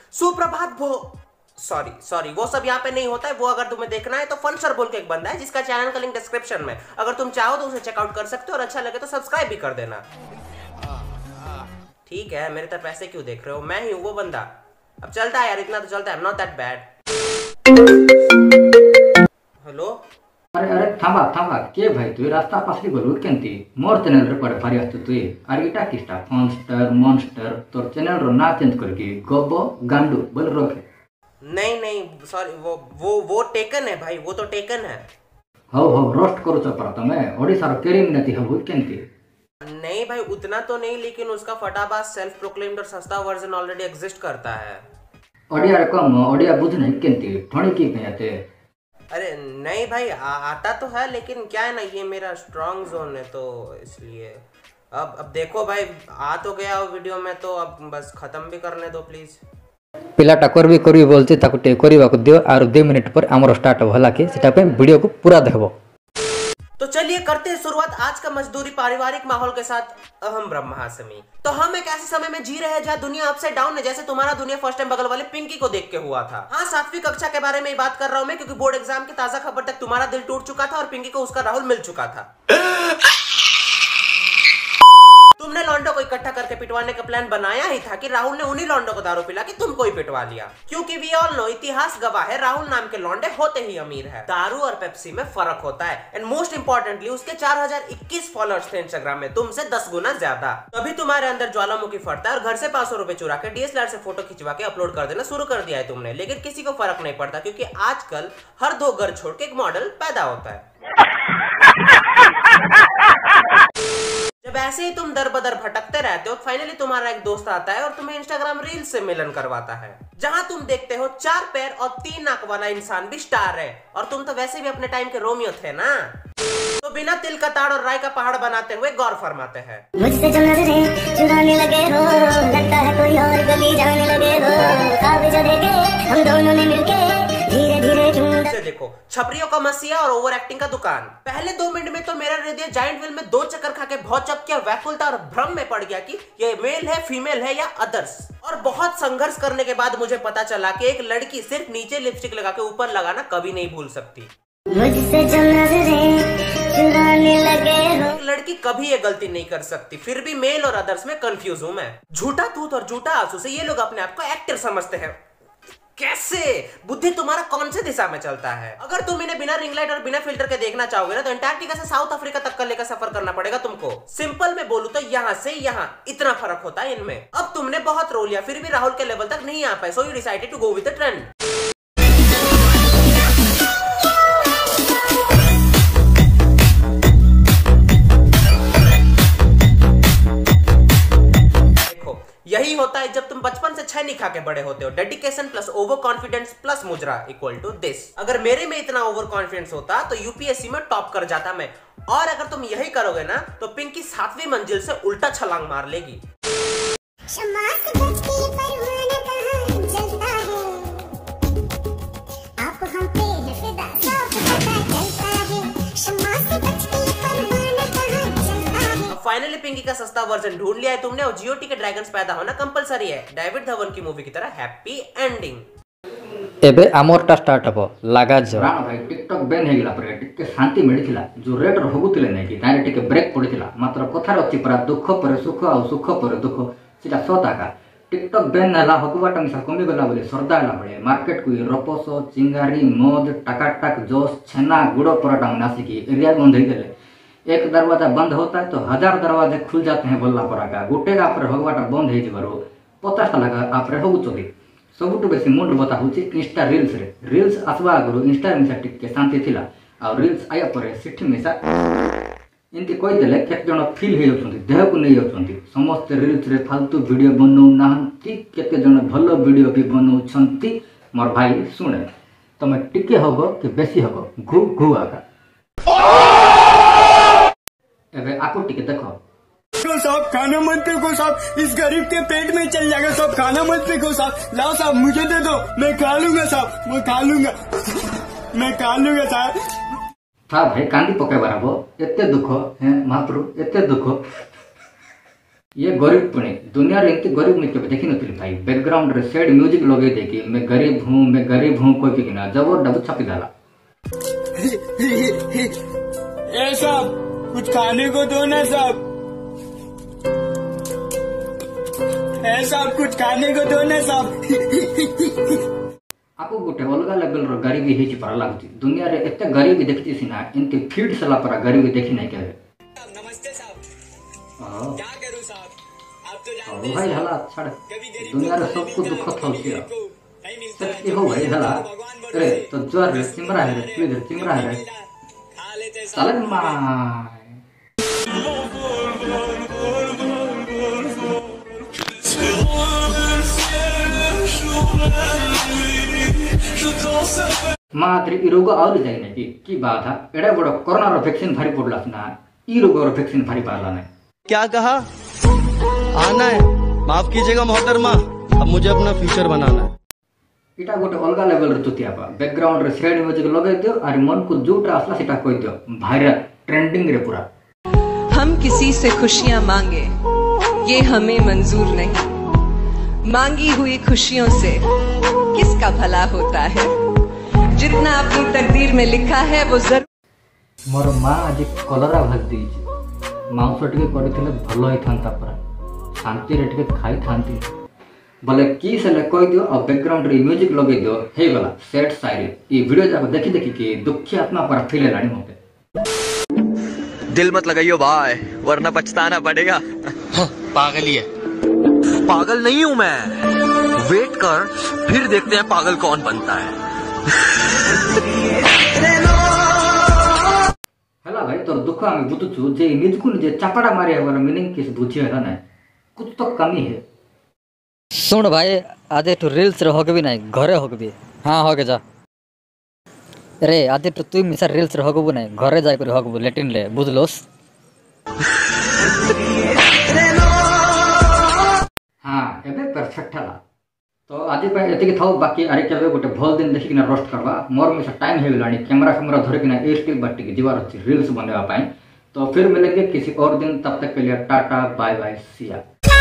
सुप्रभात वो सॉरी वो सब यहाँ पे नहीं होता है। वो अगर तुम्हें देखना है तो फन सर बोल के एक बंदा है जिसका चैनल का लिंक डिस्क्रिप्शन में, अगर तुम चाहो तो उसे चेकआउट कर सकते हो और अच्छा लगे तो सब्सक्राइब भी कर देना। ठीक है, मेरे तरफ ऐसे क्यों देख रहे हो? मैं ही हूँ वो बंदा। अब चलता है यार, इतना तो चलता है, नॉट दैट बैड। हेलो अरे अरे थांबा के भाई तु रास्ता पासली गलु केंती मोर चैनल रे पड़े भारी आस्तु तु आर इटा किस्टा मॉन्स्टर तोर चैनल रो ना चेंज करके गोबो गांडू बोल रखे। नहीं सॉरी, वो टेकन है भाई, वो तो टेकन है। हो रोस्ट करू छ पर तमे ओडिसा रो केरिंग नती हबु केंती। नहीं भाई उतना तो नहीं, लेकिन उसका फटाबाज सेल्फ प्रोक्लेम्ड और सस्ता वर्जन ऑलरेडी एग्जिस्ट करता है। ओडिया रे कम ओडिया बुझ नहीं केंती थोड़ी की पेते। अरे नहीं भाई आता तो है, लेकिन क्या है ना, ये मेरा स्ट्रॉन्ग जोन है तो इसलिए। अब देखो भाई, आ तो गया वो वीडियो में, तो अब बस खत्म भी करने दो प्लीज। पिलाटा करबी करबी बोलते ताको टे करबा को दियो आरो 2 मिनट पर हमरो स्टार्ट होला के सेटा पे वीडियो को पूरा देखबो। तो चलिए करते हैं शुरुआत आज का मजदूरी पारिवारिक माहौल के साथ। अहम ब्रह्मास्मि। तो हम एक ऐसे समय में जी रहे हैं जहाँ दुनिया अपसाइड डाउन है, जैसे तुम्हारा दुनिया फर्स्ट टाइम बगल वाले पिंकी को देख के हुआ था। हाँ, 7वीं कक्षा के बारे में बात कर रहा हूँ मैं, क्योंकि बोर्ड एग्जाम की ताजा खबर तक तुम्हारा दिल टूट चुका था और पिंकी को उसका राहुल मिल चुका था। तुमने लॉन्डो को इकट्ठा करके पिटवाने का प्लान बनाया ही था कि राहुल ने उन्हीं लॉन्डो को दारू पिला के तुमको ही पिटवा लिया, क्योंकि वी ऑल नो, इतिहास गवाह है, राहुल नाम के लॉन्डे होते ही अमीर है। दारू और पेप्सी में फर्क होता है, एंड मोस्ट इंपॉर्टेंटली उसके 4021 फॉलोअर्स थे इंस्टाग्राम में, तुमसे 10 गुना ज्यादा। तभी तुम्हारे अंदर ज्वालामुखी फटता है और घर से 500 रुपए चुरा के डीएसएलआर से फोटो खिंचवा के अपलोड कर देना शुरू कर दिया है तुमने। लेकिन किसी को फर्क नहीं पड़ता, क्योंकि आजकल हर 2 घर छोड़ के एक मॉडल पैदा होता है। जब ऐसे ही तुम दर बदर भटकते रहते हो, फाइनली तुम्हारा एक दोस्त आता है और तुम्हें इंस्टाग्राम रील्स से मिलन करवाता है, जहां तुम देखते हो 4 पैर और 3 नाक वाला इंसान भी स्टार है, और तुम तो वैसे भी अपने टाइम के रोमियो थे ना। तो बिना तिल का ताड़ और राय का पहाड़ बनाते हुए गौर फरमाते हैं, मुझसे जो नजरें चुराने लगे हो, लगता है कोई और गली जाने लगे हो, काबिज देखे हम दोनों ने मिलके धीरे धीरे देखो, छपरियों का मसीहा और ओवर एक्टिंग का दुकान। पहले 2 मिनट में तो मेरा हृदय जाइंट व्हील में 2 चक्कर खा के बहुत चक किया, व्याकुलता और भ्रम में पड़ गया कि ये मेल है, फीमेल है या अदर्स। और बहुत संघर्ष करने के बाद मुझे पता चला कि एक लड़की सिर्फ नीचे लिपस्टिक लगा के ऊपर लगाना कभी नहीं भूल सकती। मुझसे जो नजरें चुराने लगे हो, एक लड़की कभी ये गलती नहीं कर सकती। फिर भी मेल और अदर्स में कंफ्यूज हूं मैं। झूठा तूत और झूठा आंसू से ये लोग अपने आप को एक्टर समझते हैं। कैसे? बुद्धि तुम्हारा कौन से दिशा में चलता है? अगर तुम इन्हें बिना रिंग लाइट और बिना फिल्टर के देखना चाहोगे ना, तो अंटार्कटिका से साउथ अफ्रीका तक का लेकर सफर करना पड़ेगा तुमको। सिंपल में बोलूं तो यहाँ से यहाँ इतना फर्क होता है इनमें। अब तुमने बहुत रो लिया, फिर भी राहुल के लेवल तक नहीं आ पाए, so you decided to go with the trend. यही होता है जब तुम बचपन से छह नहीं खा के बड़े होते हो। Dedication plus over confidence plus मुजरा इक्वल टू दिस। अगर मेरे में इतना ओवर कॉन्फिडेंस होता तो यूपीएससी में टॉप कर जाता मैं। और अगर तुम यही करोगे ना, तो पिंकी 7वीं मंजिल से उल्टा छलांग मार लेगी। फाइनली पिंकी का सस्ता वर्जन ढूंढ लिया है तुमने, और जीओटी के ड्रैगन्स पैदा होना कंपलसरी है, डेविड धवन की मूवी की तरह हैप्पी एंडिंग। एबे आमरटा स्टार्ट हबो लागा जो राणा भाई टिकटॉक बैन हे गेला पर टिके शांति मिलिथिला, जो रेड रो होगुतिले नै कि तारे टिके ब्रेक पड़िथिला, मात्र कथार अछि पर दुख पर सुख आ सुख पर दुख सेटा सताका। टिकटॉक बैन हला हकुवा टंगसा कमी गला बोले सरदाला बळे मार्केट को रपसो चिंगारी मद टाकाटाक जोश छेना गुड़ो पराठा नासी की एरिया बंद हो गेले। एक दरवाजा बंद होता है तो 1000 दरवाजे खुल जाते हैं बोलना पड़ेगा। गोटे आप होगाटा बंद हो 50 लगा आप होगी। सबुठ बेसी मुंड बता हूँ इंस्टा रील्स रे। रील्स आसवा आगु इंस्टा मिसा टिके शांति थिला, आ रील्स आया पर सिठी मिसा इनती कहीदेले केत जन फिल हो जाउछंती, देह को नहीं जाउछंती। समस्त रील्स रे फालतू वीडियो बनाउ नाहंती, केते जन भलो वीडियो भी बनाउछंती। मोर भाई सुने, तमे टिके होगो कि बेसी होगो घु घु आका। एबे आपको टिके देखो साहब, खाना मत फेंको साहब, इस गरीब के पेट में चल जाएगा साहब, खाना मत फेंको साहब। लाओ साहब मुझे दे दो, मैं खा लूंगा साहब, मैं खा लूंगा, मैं खा लूंगा साहब। था भाई कांदी पके बराबो एते दुख है महाप्रभु, एते दुख ये गरीब पुणे दुनिया रे एंती गरीब मुझे देखी नथिली भाई बैकग्राउंड रे सैड म्यूजिक लगे देखी मैं गरीब हूं कोई के ना जब डब छपी डाला। ए साहब कुछ खाने को दो ना साहब, ए साहब कुछ खाने को दो ना साहब। आपको गोटे अलग लेवल रो गरीबी हेची पर लागुची दुनिया रे एते गरीबी देखती सिना इनके फीड सला पर गरीबी देखी नहीं केबे। नमस्ते साहब, क्या करूं साहब, आप तो जानते हैं भाई हला छड़ दुनिया रे सब कुछ दुख थाउची सच्ची हो भाई हला अरे तो जोर रे सिमरा है प्लीज सिमरा है खा लेते चल माय मात्र ई रोग और जाए नहीं की बात है एडा बड़ कोरोना रो वैक्सीन भारी पड़ला ना ई रोग रो वैक्सीन भारी पाला नहीं। क्या कहा? आना है, माफ कीजिएगा मोहतरमा, अब मुझे अपना फ्यूचर बनाना है। इटा गोटे अलग लेवल रे तुतिया पा बैकग्राउंड रे सैड म्यूजिक लगे दियो और मन को जोटा असला सेटा कोइ दियो भाइरल ट्रेंडिंग रे पूरा। हम किसी से खुशियां मांगे ये हमें मंजूर नहीं, मांगी हुई खुशियों से किसका भला होता है, जितना अपनी तकदीर में लिखा है वो जरूर। मोर माँ आज कलरा भाज देइछि मांस टिके करथिले भलो होई थांता पर शांति रे टिके खाई थांती बोले की से कोइ दियो और बैकग्राउंड रे म्यूजिक लगे दियो हे वाला सैड शायरी ई वीडियो जाको देखि देखि के दुखी आत्मा पर फील लानी मते। दिल मत लगाइयो भाई वरना पछताना पड़ेगा। पागल ही है। पागल नहीं हूं मैं, वेट कर फिर देखते हैं पागल कौन बनता है। हला भाई तोर दुख आमी बुतुछु जे निजकुन जे चापड़ा मारे वाला मीनिंग किस बुझे है ना कुछ तो कमी है। सुन भाई आज तो रील्स रे होगबी नहीं घरे होगबी। हाँ होगे जा रे आज तो तू मिसा रील्स रे होगबू नहीं घरे जाय कर होगबू लेटिन ले बुझलोस। हाँ एबे परफेक्ट हला तो आज पे एतिक थाउ बाकी अरे केबे गोटे भल दिन देखि किना रोस्ट करबा मोर में टाइम हे लानी कैमरा धरे किना एस्टी बाटी के जीवार अछि रील्स बनेवा पाए। तो फिर मिलेंगे किसी और दिन, तब तक के लिए टाटा बाय बाय सिया।